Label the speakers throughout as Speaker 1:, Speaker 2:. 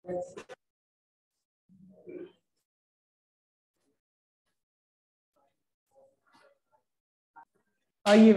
Speaker 1: आइए,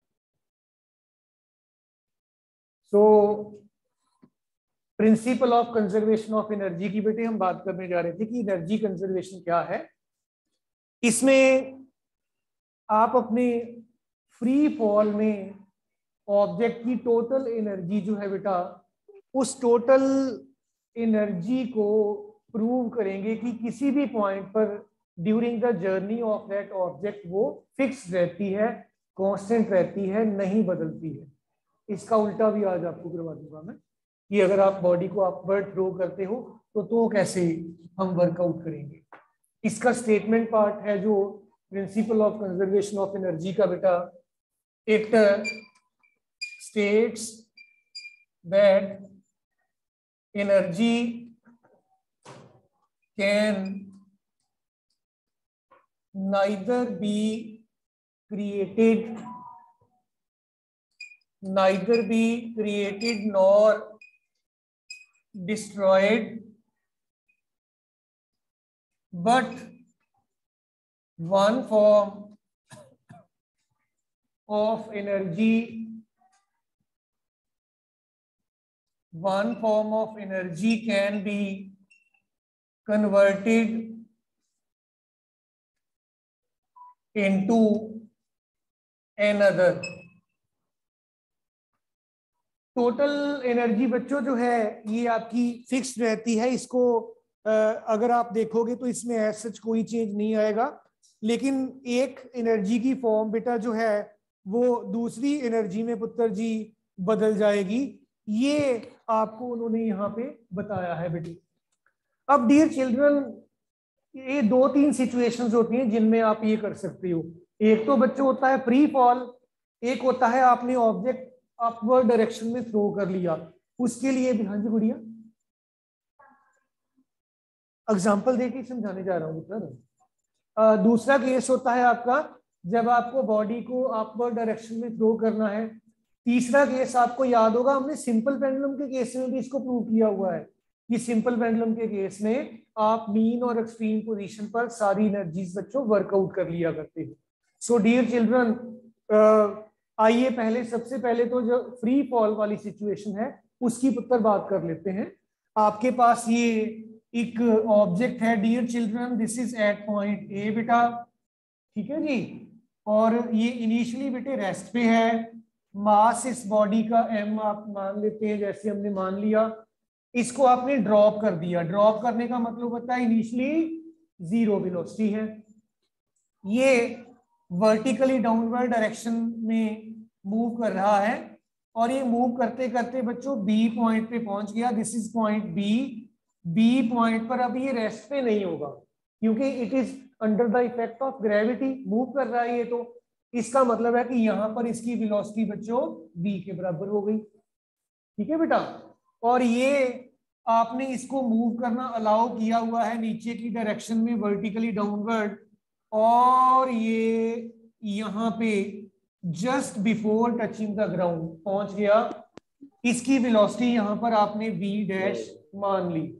Speaker 1: so principle of conservation of energy की बेटे हम बात करने जा रहे थे कि एनर्जी कंजर्वेशन क्या है। इसमें आप अपने फ्री फॉल में ऑब्जेक्ट की टोटल एनर्जी जो है बेटा, उस टोटल एनर्जी को प्रूव करेंगे कि किसी भी पॉइंट पर during the journey of that object वो फिक्स रहती है, कांस्टेंट रहती है, नहीं बदलती है। इसका उल्टा भी आज आपको करवा दूंगा मैं कि अगर आप बॉडी को अपवर्ड थ्रो करते हो तो कैसे हम वर्कआउट करेंगे। इसका स्टेटमेंट पार्ट है जो principle of conservation of energy का बेटा। It states that energy can neither be created nor destroyed, but one form of energy can be converted into another। Total energy बच्चों जो है ये आपकी फिक्स रहती है। इसको अगर आप देखोगे तो इसमें ऐसा सच कोई चेंज नहीं आएगा, लेकिन एक एनर्जी की फॉर्म बेटा जो है वो दूसरी एनर्जी में पुत्र जी बदल जाएगी। ये आपको उन्होंने यहाँ पे बताया है बेटे। अब डियर चिल्ड्रन, ये 2-3 सिचुएशंस होती हैं जिनमें आप ये कर सकते हो। एक तो बच्चों होता है फ्री फॉल, एक होता है आपने ऑब्जेक्ट अपवर्ड डायरेक्शन में थ्रो कर लिया, उसके लिए भी। हाँ जी गुड़िया, एग्जांपल देके समझाने जा रहा हूँ सर। दूसरा केस होता है आपका जब आपको बॉडी को अपवर्ड डायरेक्शन में थ्रो करना है। तीसरा केस आपको याद होगा, हमने सिंपल पेंडुलम के केस में भी इसको प्रूव किया हुआ है कि सिंपल पेंडुलम के केस में आप मीन और एक्सट्रीम पोजीशन पर सारी एनर्जीज बच्चों वर्कआउट कर लिया करते हो। सो डियर चिल्ड्रन, आइए पहले सबसे पहले तो जो फ्री फॉल वाली सिचुएशन है उसकी पुत्र बात कर लेते हैं। आपके पास ये एक ऑब्जेक्ट है dear children, this is at point A बेटा, ठीक है जी। और ये इनिशियली बेटे रेस्ट पे है। मास इस बॉडी का m आप मान लेते हैं, जैसे हमने मान लिया। इसको आपने ड्रॉप कर दिया। ड्रॉप करने का मतलब होता है इनिशियली 0 वेलोसिटी है। ये वर्टिकली डाउनवर्ड डायरेक्शन में मूव कर रहा है और ये मूव करते करते बच्चों बी पॉइंट पे पहुंच गया। This is point B. B point पर अब ये रेस्ट पे नहीं होगा क्योंकि it is under the effect of gravity move कर रहा है ये। तो इसका मतलब है कि यहां पर इसकी वेलोसिटी बच्चों बी के बराबर हो गई, ठीक है बेटा। और ये आपने इसको मूव करना अलाउ किया हुआ है नीचे की डायरेक्शन में वर्टिकली डाउनवर्ड, और ये यहां पे just before touching the ground पहुंच गया। इसकी वेलोसिटी यहां पर आपने v डैश मान ली।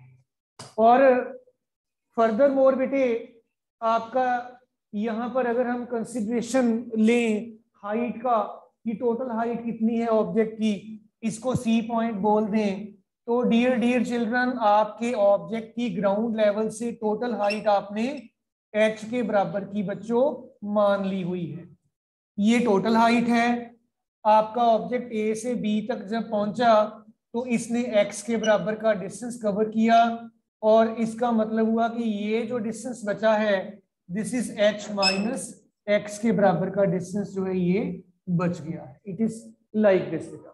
Speaker 1: और फर्दर मोर बेटे आपका यहां पर अगर हम कंसिडरेशन लें हाइट का कि टोटल हाइट कितनी है ऑब्जेक्ट की, इसको सी पॉइंट बोल दें, तो डियर चिल्ड्रन आपके ऑब्जेक्ट की ग्राउंड लेवल से टोटल हाइट आपने h के बराबर की बच्चों मान ली हुई है। ये टोटल हाइट है। आपका ऑब्जेक्ट ए से बी तक जब पहुंचा तो इसने x के बराबर का डिस्टेंस कवर किया, और इसका मतलब हुआ कि ये जो डिस्टेंस बचा है this is h minus x के बराबर का डिस्टेंस जो है ये बच गया है। इट इज लाइक दिस बेटा।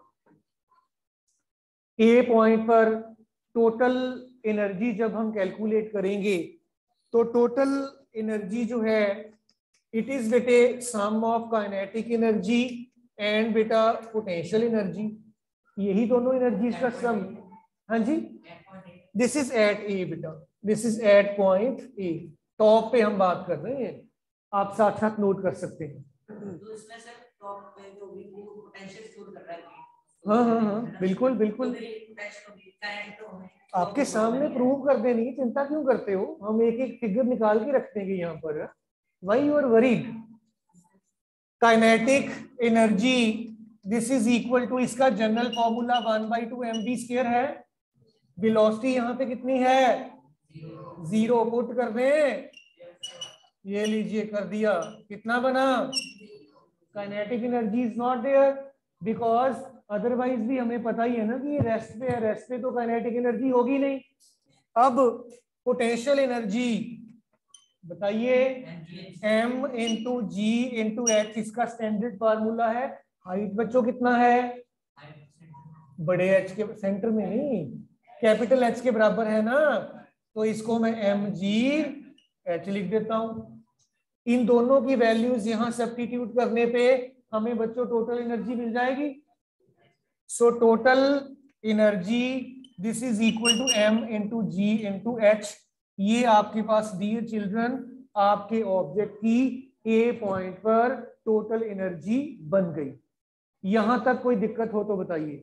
Speaker 1: ए पॉइंट पर टोटल एनर्जी जब हम कैलकुलेट करेंगे तो टोटल एनर्जी जो है इट इज बेटे sum of kinetic energy and बेटा पोटेंशियल एनर्जी, यही दोनों एनर्जीज का सम। हाँ जी, दिस इज एट ए बेटा, this is at point A. Top पे हम बात कर रहे हैं, आप साथ साथ नोट कर सकते हैं।
Speaker 2: तो इसमें सर टॉप पे जो भी पोटेंशियल स्टोर कर रहा है।
Speaker 1: हाँ हाँ हाँ बिल्कुल बिल्कुल। आपके सामने प्रूव कर देनी, चिंता क्यों करते हो, हम एक एक फिगर निकाल के रख देंगे यहाँ पर। Why you are worried? Kinetic energy this is equal to, इसका जनरल फॉर्मूला 1/2 mv² है। वेलोसिटी यहाँ पे कितनी है? 0 पुट कर दें, ये लीजिए कर दिया, कितना बना? Kinetic energy is not there because otherwise भी हमें पता ही है ना कि ये रेस्ट पे है, रेस्ट पे तो काइनेटिक एनर्जी होगी नहीं। अब पोटेंशियल एनर्जी बताइए, m into g into h, इसका स्टैंडर्ड फार्मूला है। हाइट बच्चों कितना है? बड़े एच के सेंटर में नहीं, कैपिटल एच के बराबर है ना, तो इसको मैं एम जी एच लिख देता हूं। इन दोनों की वैल्यूज यहां सब्स्टिट्यूट करने पे हमें बच्चों टोटल एनर्जी मिल जाएगी। So total energy this is equal to m into g into h. ये आपके पास डियर चिल्ड्रन आपके ऑब्जेक्ट की ए पॉइंट पर टोटल एनर्जी बन गई। यहां तक कोई दिक्कत हो तो बताइए।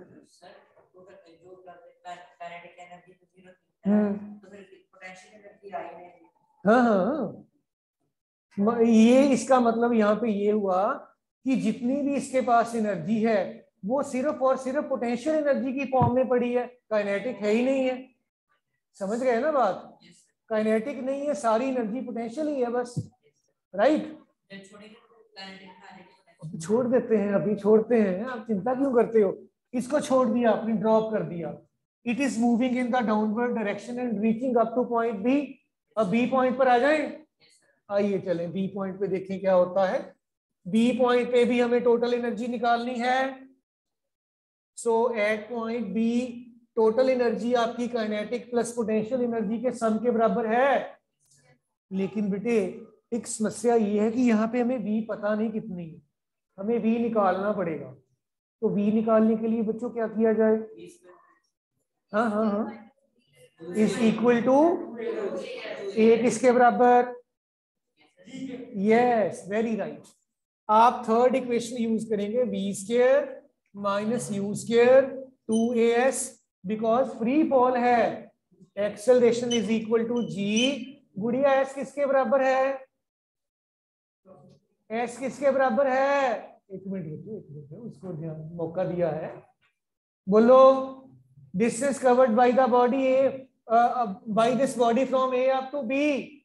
Speaker 1: हाँ हाँ, ये इसका मतलब यहाँ पे ये हुआ कि जितनी भी इसके पास एनर्जी है वो सिर्फ और सिर्फ पोटेंशियल एनर्जी की फॉर्म में पड़ी है, काइनेटिक है ही नहीं है। समझ गए ना बात? काइनेटिक नहीं है, सारी एनर्जी पोटेंशियल ही है बस, राइट? छोड़ देते हैं, अभी छोड़ते हैं, आप चिंता क्यों करते हो? इसको छोड़ दिया आपने, ड्रॉप कर दिया। It is moving in the downward direction and reaching up to point B. अब बी पॉइंट पर आ जाए, आइए चलें बी पॉइंट पे देखें क्या होता है। बी पॉइंट पे भी हमें टोटल एनर्जी निकालनी है। So at point B total energy आपकी काइनेटिक प्लस पोटेंशियल एनर्जी के सम के बराबर है। लेकिन बेटे एक समस्या ये है कि यहाँ पे हमें V पता नहीं कितनी है, हमें V निकालना पड़ेगा। तो V निकालने के लिए बच्चों क्या किया जाए? हाँ हाँ हाँ, इज इक्वल टू ए किसके बराबर? Yes, very right. आप थर्ड इक्वेशन यूज करेंगे, v² minus u² 2as, because free fall है। Acceleration is equal to g। गुड़िया s किसके बराबर है? s किसके बराबर है? एक मिनट उसको मौका दिया है, बोलो। This is covered by the body a, by this body from a up to b।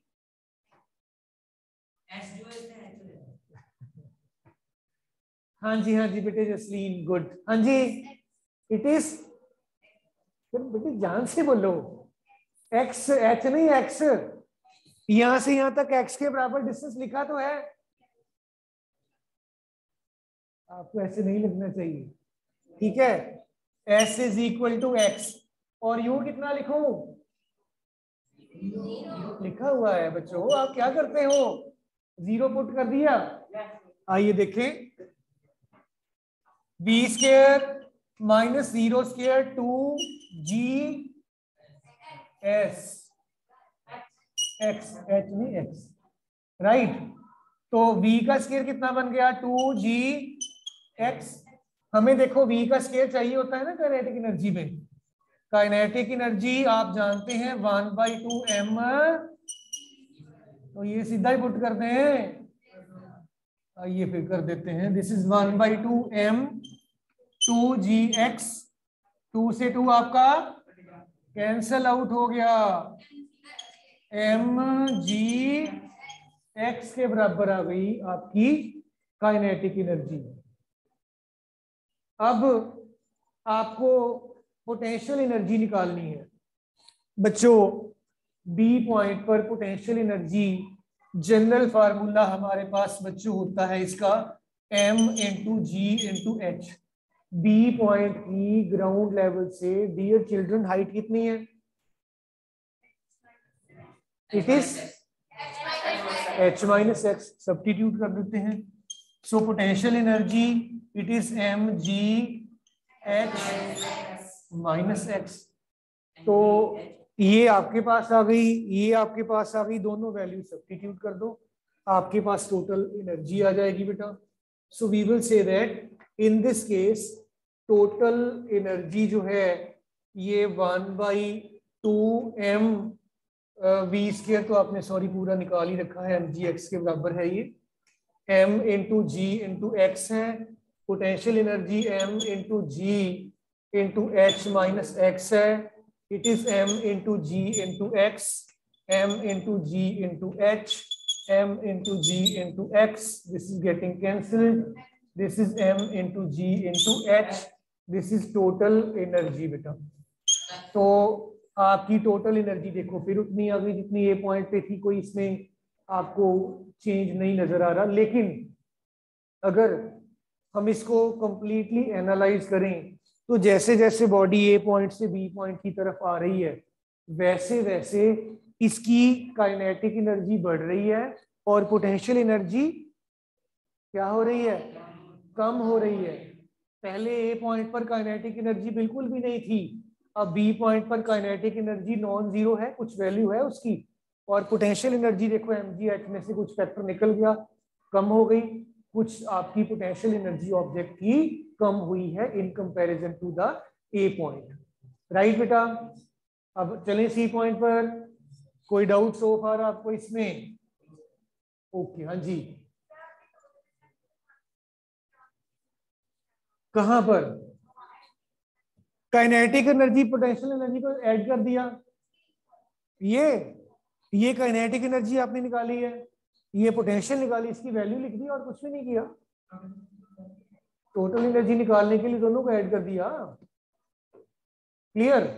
Speaker 1: हाँ जी बेटे जसलीन, गुड। हाँ जी, इट इज, बेटे जान से बोलो, x h नहीं x, यहां से यहां तक x के बराबर डिस्टेंस लिखा तो है। आपको ऐसे नहीं लिखना चाहिए, ठीक है? s is equal to x और u कितना लिखूं? लिखा हुआ है बच्चों, आप क्या करते हो? 0 पुट कर दिया। आइए देखें, v² minus 0² 2g s x, h नहीं x, राइट? तो v का स्क्वायर कितना बन गया? 2g x। हमें देखो v का स्क्वायर चाहिए होता है ना काइनेटिक एनर्जी में। काइनेटिक एनर्जी आप जानते हैं 1/2 m, तो ये सीधा ही पुट करते हैं। आइए फिर कर देते हैं, दिस इज 1/2 m 2gx, 2 से 2 आपका कैंसल आउट हो गया, mg x के बराबर आ गई आपकी काइनेटिक एनर्जी। अब आपको पोटेंशियल एनर्जी निकालनी है बच्चों। बी पॉइंट पर पोटेंशियल एनर्जी जनरल फार्मूला हमारे पास बच्चों होता है इसका m into g into h. B point की ग्राउंड लेवल से डियर चिल्ड्रन हाइट कितनी है? It is h minus x, substitute कर देते हैं। So potential energy it is m g h minus x. तो ये आपके पास आ गई, ये आपके पास आ गई, दोनों वैल्यू सब्स्टिट्यूट कर दो, आपके पास टोटल एनर्जी आ जाएगी बेटा। So we will say that in this case total energy जो है ये 1/2m v स्क्वायर, तो आपने सॉरी पूरा निकाल ही रखा है, mgx के बराबर है ये, m into g into x है, potential energy m into g into h minus x है, it is m into g into x, m into g into h, m into g into x, this is getting cancelled, this is m into g into h, this is total energy बेटा। तो आपकी total energy देखो फिर उतनी आ गई जितनी ए point पे थी, कोई इसमें आपको चेंज नहीं नजर आ रहा। लेकिन अगर हम इसको कंप्लीटली एनालाइज करें तो जैसे जैसे बॉडी ए पॉइंट से बी पॉइंट की तरफ आ रही है वैसे वैसे इसकी काइनेटिक एनर्जी बढ़ रही है और पोटेंशियल एनर्जी क्या हो रही है, कम हो रही है। पहले ए पॉइंट पर काइनेटिक एनर्जी बिल्कुल भी नहीं थी, अब बी पॉइंट पर काइनेटिक एनर्जी नॉन जीरो है, कुछ वैल्यू है उसकी, और पोटेंशियल एनर्जी देखो mgh में से कुछ फैक्टर निकल गया, कम हो गई, कुछ आपकी पोटेंशियल एनर्जी ऑब्जेक्ट की कम हुई है in comparison to the A point. Right बेटा, अब चलें सी पॉइंट पर। कोई डाउट सो फार आपको इसमें? ओके हाँ जी, कहां पर काइनेटिक एनर्जी पोटेंशियल एनर्जी को ऐड कर दिया, ये काइनेटिक एनर्जी आपने निकाली है, ये पोटेंशियल निकाली, इसकी वैल्यू लिख दी और कुछ भी नहीं किया। टोटल एनर्जी निकालने के लिए दोनों को ऐड कर दिया। क्लियर?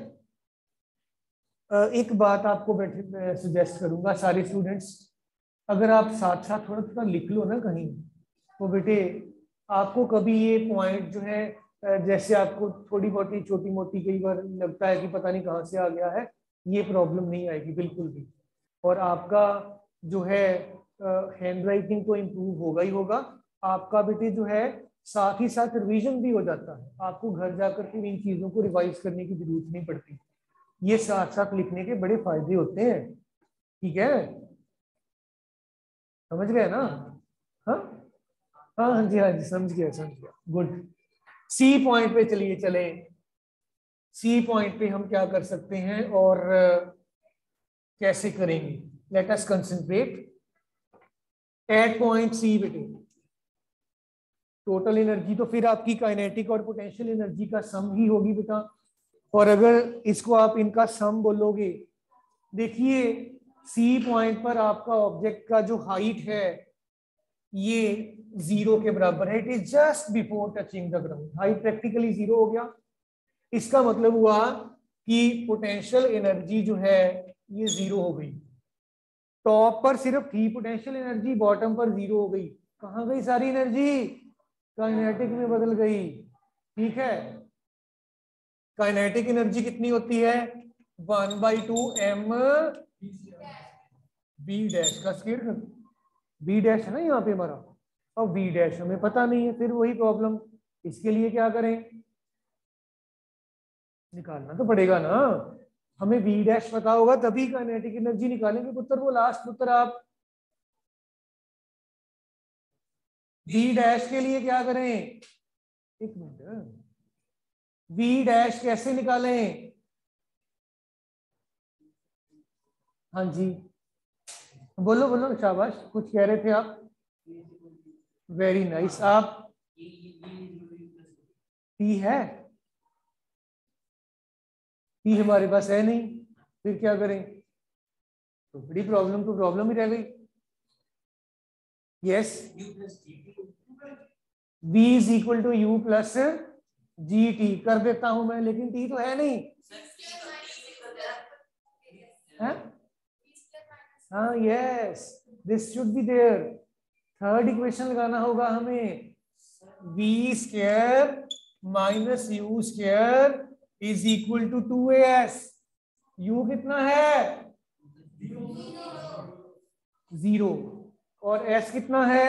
Speaker 1: एक बात आपको बैठे सजेस्ट करूंगा सारे स्टूडेंट्स, अगर आप साथ साथ थोड़ा थोड़ा लिख लो ना कहीं, तो बेटे आपको कभी ये पॉइंट जो है जैसे आपको थोड़ी बहुत छोटी मोटी कई बार लगता है कि पता नहीं कहाँ से आ गया है, ये प्रॉब्लम नहीं आएगी बिल्कुल भी। और आपका जो है हैंड राइटिंग तो इम्प्रूव होगा ही होगा, आपका बेटे जो है साथ ही साथ रिवीजन भी हो जाता है, आपको घर जाकर के इन चीज़ों को रिवाइज करने की जरूरत नहीं पड़ती। ये साथ साथ लिखने के बड़े फायदे होते हैं। ठीक है, समझ गए ना? हाँ हाँ जी, हाँ जी, समझ गया गुड। सी पॉइंट पे चलिए चले, सी पॉइंट पे हम क्या कर सकते हैं और कैसे करेंगे? Let us concentrate at point C बेटे। टोटल एनर्जी तो फिर आपकी काइनेटिक और पोटेंशियल एनर्जी का सम ही होगी बेटा, और अगर इसको आप इनका सम बोलोगे, देखिए सी पॉइंट पर आपका ऑब्जेक्ट का जो हाइट है ये 0 के बराबर है, it is just before touching the ground, height practically 0 हो गया। इसका मतलब हुआ कि पोटेंशियल एनर्जी जो है ये 0 हो गई। टॉप पर सिर्फ थी पोटेंशियल एनर्जी, बॉटम पर 0 हो गई। कहाँ गई सारी एनर्जी? काइनेटिक में बदल गई। ठीक है, काइनेटिक एनर्जी कितनी होती है? 1/2m v डैश का स्क्वायर कर, v डैश है ना यहाँ पे हमारा, और v डैश हमें पता नहीं है, फिर वही प्रॉब्लम। इसके लिए क्या करें? निकालना तो पड़ेगा ना, हमें v डैश पता होगा तभी काइनेटिक एनर्जी निकालेंगे पुत्र। वो लास्ट पुत्र आप v डैश के लिए क्या करें? एक मिनट, v डैश कैसे निकालें? हाँ जी बोलो बोलो, शाबाश, कुछ कह रहे थे आप? Very nice. आप टी है, टी हमारे पास है नहीं, फिर क्या करें? तो बड़ी प्रॉब्लम, तो प्रॉब्लम ही रह गई। Yes, v is equal to u plus g t कर देता हूं मैं, लेकिन टी तो है नहीं है? हाँ yes, this should be there. Third equation लगाना होगा हमें, v square minus u square is equal to 2as। u कितना है? 0, और s कितना है?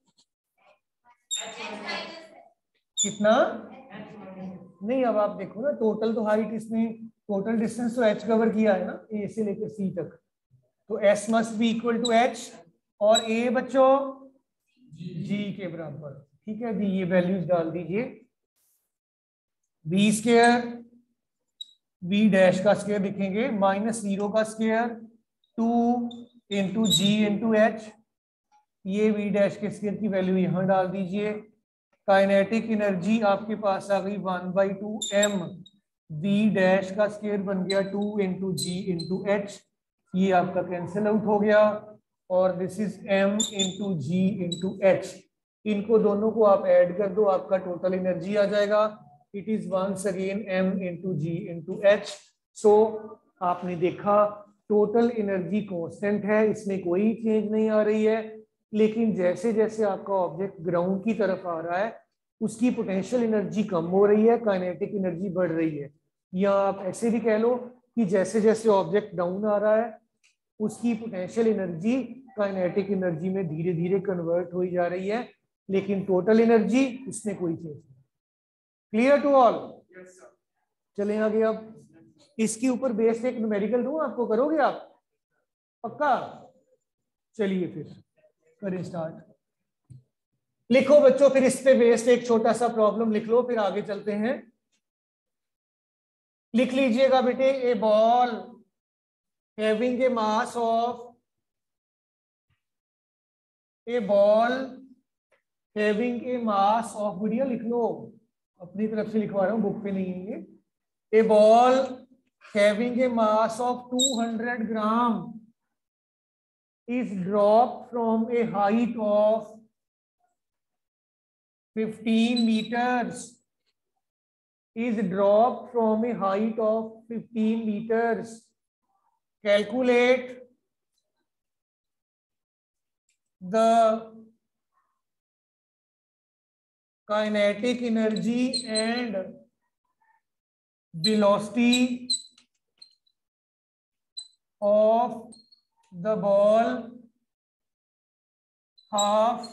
Speaker 1: कितना? नहीं, अब आप देखो ना, टोटल तो हाइट इसमें, टोटल डिस्टेंस तो h कवर किया है ना a से लेकर c तक, तो s must be equal to h, और a बच्चों g के बराबर। ठीक है जी, ये वैल्यूज डाल दीजिए, v स्क्वायर वी डैश का स्क्वायर लिखेंगे -0 का square 2 into g into h, ये वी डैश के स्क्वायर की वैल्यू यहां डाल दीजिए। काइनेटिक एनर्जी आपके पास आ गई 1/2 m वी डैश का स्क्वायर बन गया 2 इंटू जी इंटू एच, ये आपका कैंसिल आउट हो गया, और this is m into g into h. इनको दोनों को आप ऐड कर दो, आपका टोटल एनर्जी आ जाएगा। It is once again m into g into h. So आपने देखा टोटल एनर्जी कांस्टेंट है, इसमें कोई चेंज नहीं आ रही है, लेकिन जैसे जैसे आपका ऑब्जेक्ट ग्राउंड की तरफ आ रहा है उसकी पोटेंशियल एनर्जी कम हो रही है, काइनेटिक एनर्जी बढ़ रही है। या आप ऐसे भी कह लो कि जैसे जैसे ऑब्जेक्ट डाउन आ रहा है उसकी पोटेंशियल एनर्जी काइनेटिक एनर्जी में धीरे धीरे कन्वर्ट हो जा रही है, लेकिन टोटल एनर्जी इसमें कोई चेंज नहीं। Clear to all? चलें आगे। अब इसके ऊपर बेस्ड एक न्यूमेरिकल दूं आपको, करोगे आप? पक्का? चलिए फिर करें स्टार्ट। लिखो बच्चों, फिर इस पे बेस्ड एक छोटा सा प्रॉब्लम लिख लो, फिर आगे चलते हैं। लिख लीजिएगा बेटे, a ball having a mass of, a ball having a mass of, बढ़िया लिख लो, अपनी तरफ से लिखवा रहा हूं, बुक पे नहीं है ये। A ball having a mass of 200 gram is dropped from a height of 15 meters, is dropped from a height of 15 meters. Calculate the kinetic energy and velocity of the ball half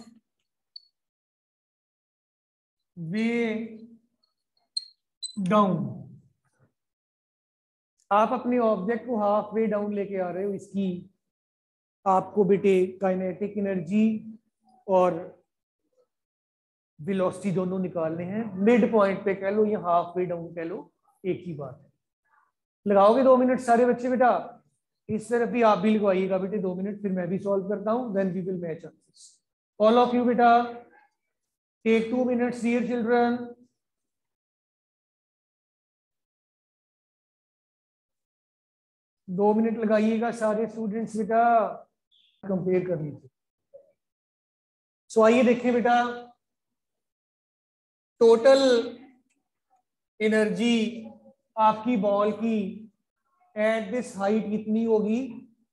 Speaker 1: way down. आप अपने object को half way down लेके आ रहे हो, इसकी आपको बेटे kinetic energy और वेलोसिटी दोनों निकालने हैं। मिड पॉइंट पे कह लो या हाफ वे डाउन कह लो, एक ही बात है। लगाओगे 2 मिनट सारे बच्चे बेटा? इस तरफ भी आप भी लगवाइएगा बेटे 2 मिनट, फिर मैं भी सॉल्व करता हूं, then we will match answers. All of you बेटा टेक 2 मिनट्स डियर चिल्ड्रन। दो मिनट लगाइएगा सारे स्टूडेंट्स बेटा, कंपेयर कर लीजिए। सो आइए देखें बेटा, टोटल एनर्जी आपकी बॉल की एट दिस हाइट कितनी होगी?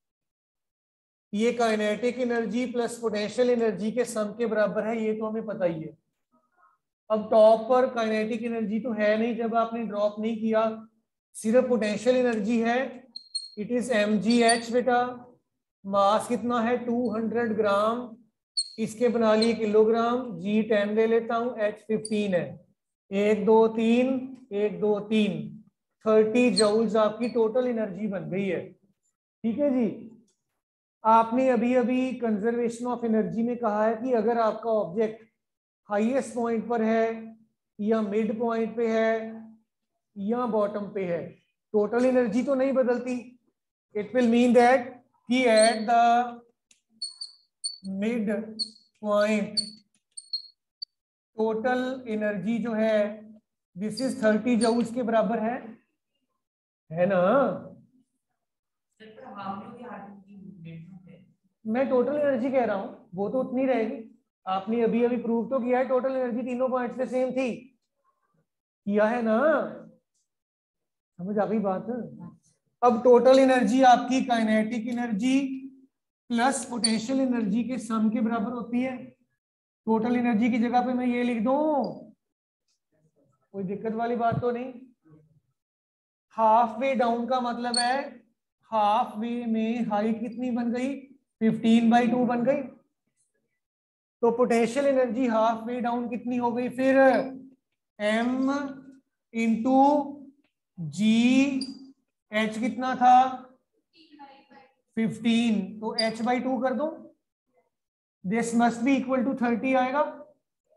Speaker 1: ये kinetic energy plus potential energy के सम के बराबर है, ये तो हमें पता ही है। अब टॉप पर काइनेटिक एनर्जी तो है नहीं, जब आपने ड्रॉप नहीं किया, सिर्फ पोटेंशियल एनर्जी है। इट इज mgh बेटा। मास कितना है? 200 ग्राम, इसके बना लिए किलोग्राम, g 10 ले लेता हूं, h 15 है। 1 2 3 1 2 3 30 जूल्स आपकी टोटल एनर्जी बन गई है। ठीक है जी। आपने अभी अभी कंजर्वेशन ऑफ एनर्जी में कहा है कि अगर आपका ऑब्जेक्ट हाईएस्ट पॉइंट पर है या मिड पॉइंट पे है या बॉटम पे है, टोटल एनर्जी तो नहीं बदलती। इट विल मीन दैट कि at the mid point total energy जो है दिस इज 30 जूल्स के बराबर है ना? मैं टोटल एनर्जी कह रहा हूं, वो तो उतनी रहेगी। आपने अभी अभी प्रूव तो किया है टोटल एनर्जी तीनों पॉइंट पे सेम थी, किया है ना? समझ आ गई बात? अब टोटल एनर्जी आपकी kinetic energy plus potential energy के सम के बराबर होती है। टोटल एनर्जी की जगह पे मैं ये लिख दूं, कोई दिक्कत वाली बात तो नहीं। हाफ वे डाउन का मतलब है हाफ वे में हाइट कितनी बन गई? 15/2 बन गई। तो potential energy half way down कितनी हो गई फिर? m इंटू जी, h कितना था? 15, तो h/2 कर दो। This must be equal to 30 आएगा,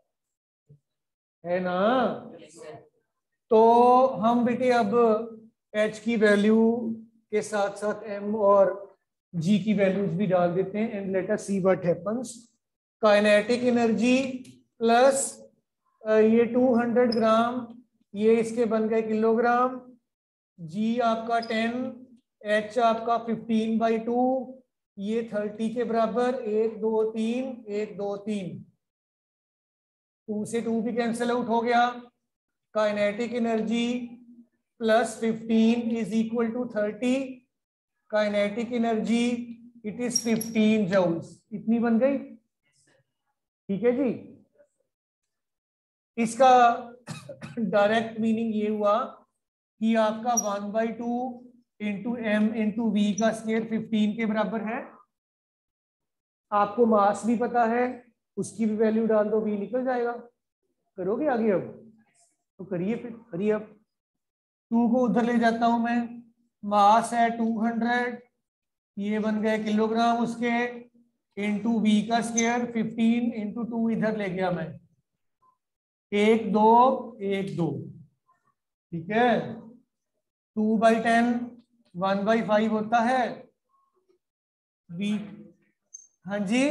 Speaker 1: है ना? तो हम बेटे अब एच की वैल्यू के साथ साथ एम और जी की वैल्यूज भी डाल देते हैं and let us see what happens. Kinetic energy plus ये 200 ग्राम, ये इसके बन गए किलोग्राम, जी आपका 10, एच आपका 15/2, ये 30 के बराबर, 1 2 3 1 2 3, 2 से 2 भी कैंसिल आउट हो गया। Kinetic energy plus 15 is equal to 30, kinetic energy it is 15 joules, इतनी बन गई। ठीक है जी, इसका डायरेक्ट मीनिंग ये हुआ कि आपका 1/2 इंटू एम इंटू वी का स्क्वायर 15 के बराबर है। आपको मास भी पता है, उसकी भी वैल्यू डाल दो, वी निकल जाएगा। करोगे आगे? अब तो करिए, फिर करिए। अब 2 को उधर ले जाता हूं मैं, मास है 200, ये बन गए किलोग्राम उसके, इंटू वी का स्क्वायर 15 इंटू 2 इधर ले गया मैं, 1 2 1 2, ठीक है। 2/10 1/5 होता है वी, हाँ जी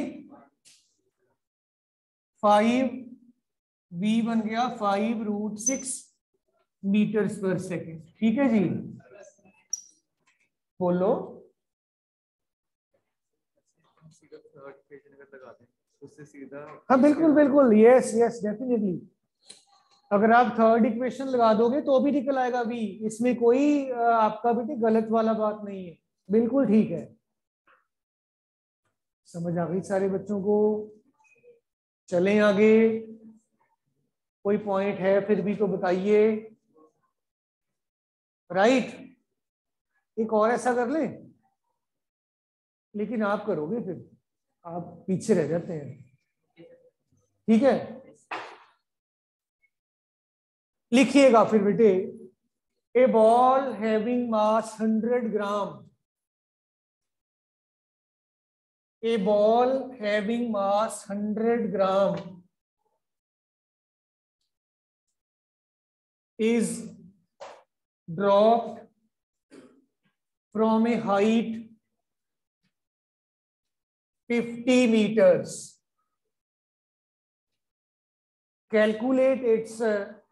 Speaker 1: 5, वी बन गया 5√6 मीटर्स पर सेकेंड। ठीक है जी, बोलो। उससे सीधा, हाँ बिल्कुल बिल्कुल, यस यस डेफिनेटली। अगर आप थर्ड इक्वेशन लगा दोगे तो भी निकल आएगा वी, इसमें कोई आपका बेटे गलत वाला बात नहीं है, बिल्कुल ठीक है। समझ आ गई सारे बच्चों को? चलें आगे, कोई पॉइंट है फिर भी तो बताइए। राइट, एक और ऐसा कर ले, लेकिन आप करोगे फिर, आप पीछे रह जाते हैं। ठीक है, लिखिएगा फिर बेटे, a ball having mass 100 gram, a ball having mass 100 gram is dropped from a height 50 meters. Calculate its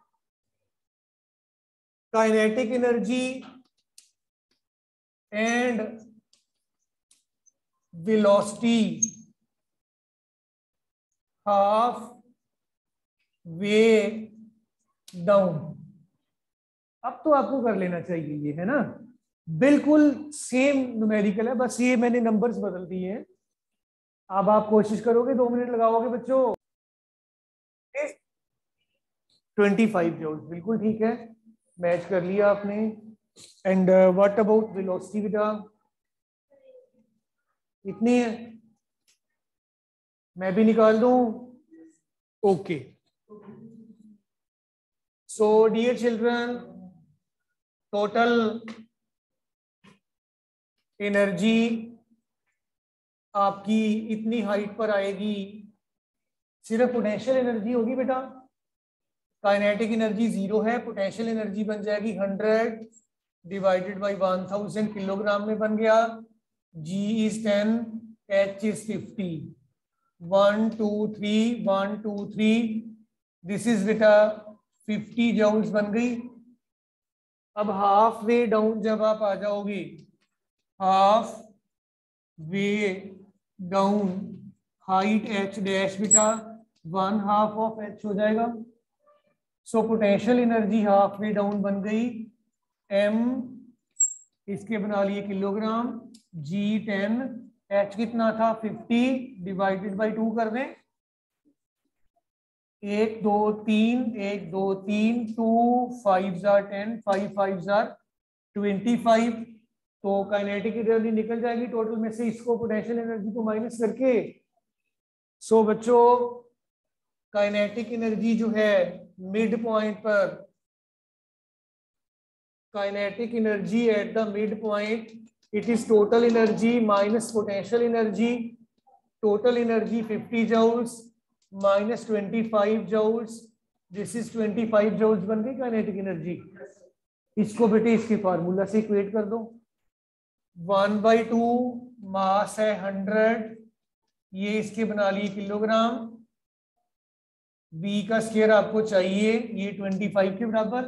Speaker 1: kinetic energy and velocity half way down. अब तो आपको कर लेना चाहिए ये, है ना? बिल्कुल सेम न्यूमेरिकल है, बस ये मैंने नंबर्स बदल दिए हैं। अब आप कोशिश करोगे, 2 मिनट लगाओगे बच्चों। 25 जूल, बिल्कुल ठीक है, मैच कर लिया आपने। एंड व्हाट अबाउट वेलोसिटी बेटा? इतनी है, मैं भी निकाल दूं? Okay, so dear children, total energy आपकी इतनी हाइट पर आएगी, सिर्फ पोटेंशियल एनर्जी होगी बेटा, काइनेटिक एनर्जी 0 है, पोटेंशियल एनर्जी बन जाएगी 100 डिवाइडेड बाय 1000 किलोग्राम में बन गया। G is 10, H is 50, 1 2 3 1 2 3, this is बेटा 50 जूल्स बन गई। अब हाफ वे डाउन जब आप आ जाओगे, half way down height h dash बेटा 1/2 ऑफ h हो जाएगा। So potential energy half way down बन गई m, इसके बना लिए किलोग्राम, G 10, H कितना था 50 डिवाइडेड बाई 2 कर दें, 1 2 3 1 2 3, 2 5 10, 5 5 25, तो काइनेटिक एनर्जी निकल जाएगी टोटल में से इसको पोटेंशियल एनर्जी को माइनस करके। सो बच्चों काइनेटिक एनर्जी जो है मिड पॉइंट पर, kinetic energy at the mid point, it is total energy minus potential energy, total energy 50 joules minus 25 joules, this is 25 joules बन गई काइनेटिक एनर्जी। इसको बेटे इसके फार्मूला से इक्वेट कर दो। 1/2 मास है 100, ये इसके बना लिए किलोग्राम। v का स्क्वायर आपको चाहिए ये 25 के बराबर।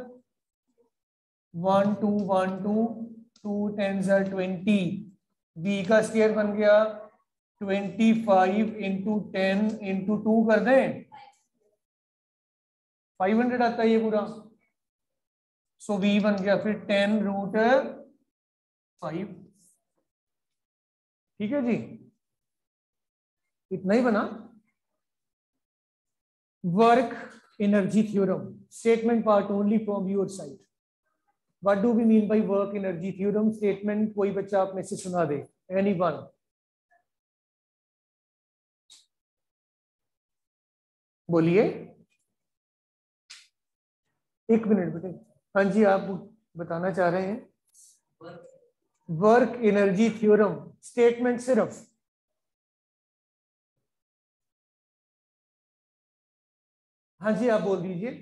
Speaker 1: 1 2 1 2 2 10 20, v का स्क्वायर बन गया 25 इंटू 10 इंटू 2 कर दें, 500 आता है ये पूरा। सो v बन गया फिर 10√5। ठीक है जी, इतना ही बना। Work energy theorem, statement part only from your side. What do we mean by work energy theorem statement? कोई बच्चा आप में से सुना दे, एनीवन? बोलिए, एक मिनट बेटे। हाँ जी, आप बताना चाह रहे हैं? वर्क एनर्जी थ्योरम स्टेटमेंट सिर्फ। हाँ जी, आप बोल दीजिए।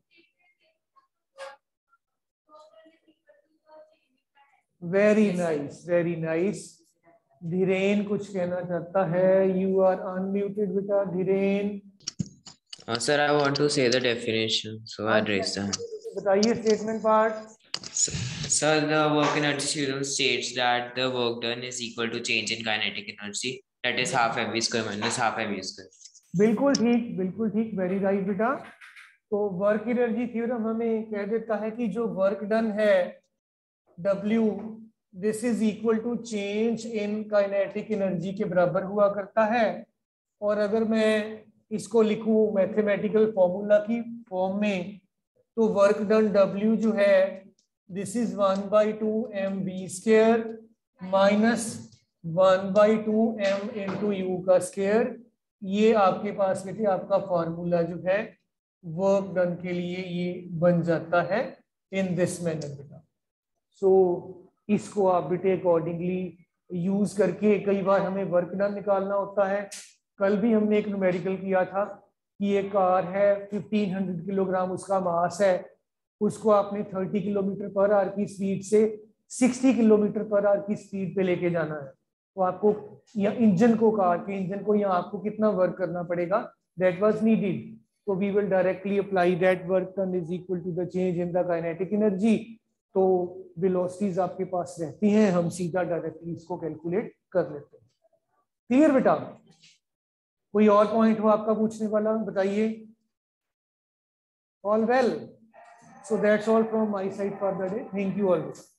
Speaker 1: Very nice, very nice. Dhiren कुछ कहना चाहता है। यू आर अनम्यूटेड बेटा, Dhiren.
Speaker 2: Sir, I want to say the definition, so I raised the hand.
Speaker 1: बताइए statement part.
Speaker 2: Sir, the work energy theorem states that the work done is equal to change in kinetic energy, that is half mv square minus half mv square.
Speaker 1: बिल्कुल ठीक, बिल्कुल ठीक, very right बेटा। तो work energy theorem हमें कह देता है कि जो वर्क डन है W, this is equal to change in kinetic energy के बराबर हुआ करता है। और अगर मैं इसको लिखूं मैथमेटिकल फॉर्मूला की फॉर्म में, तो वर्क डन W जो है this is 1/2 mv square minus 1/2 m into u का स्क्वायर। ये आपके पास बेटे आपका फॉर्मूला जो है वर्क डन के लिए ये बन जाता है इन दिस मैनर बेटा। सो इसको आप बेटे अकॉर्डिंगली यूज करके, कई बार हमें वर्क डन निकालना होता है। कल भी हमने एक न्यूमेरिकल किया था कि ये कार है 1500 किलोग्राम उसका मास है, उसको आपने 30 किलोमीटर पर आवर की स्पीड से 60 किलोमीटर पर आवर की स्पीड पे लेके जाना है। तो आपको या इंजन को, कार के इंजन को यहाँ आपको कितना वर्क करना पड़ेगा, दैट वाज नीडेड। तो we will directly apply that work done is equal to the change in the kinetic energy. तो वेलोसिटीज आपके पास रहती हैं, हम सीधा डायरेक्टली इसको कैलकुलेट कर लेते हैं। क्लियर बेटा? कोई और पॉइंट हो आपका पूछने वाला, बताइए। All well, so that's all from my side for the day. Thank you all.